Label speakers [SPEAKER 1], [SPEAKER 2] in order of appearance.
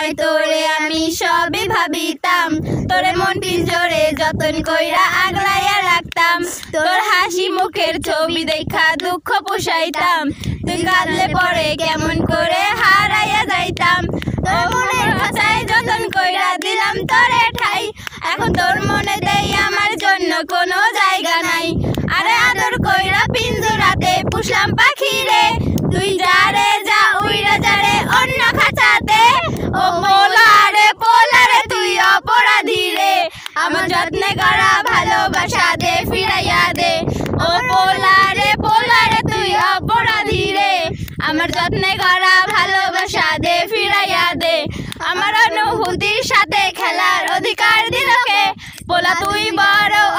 [SPEAKER 1] সময় তোরে আমি সবই ভাবিতাম, তোরে মন পিঞ্জরে যতন কইরা আগলাইয়া রাখতাম। তোর হাসি মুখের ছবি দেখা দুঃখ পোষাইতাম, তুই কাঁদলে পরে কেমন করে হারাইয়া যাইতাম। তোর মনের খাঁচায় যতন কইরা দিলাম তোরে ঠাই, এখন তোর মনে দেই আমার জন্য কোনো জায়গা নাই। আরে আদর কইরা পিঞ্জরাতে পুষলাম পাখি রে, তুই যা রে যা উইরা যা রে অন্য খাঁচাতে। ও পোলারে তুই অপরাধী রে, আমার যত্নে করা ভালোবাসা দে ফিরাইয়া দে। ও পোলারে তুই অপরাধী রে, আমার যত্নে করা ভালোবাসা দে ফিরাইয়া দে। আমার অনুভূতির সাথে খেলার অধিকার দিল কে, পোলা তুই বড়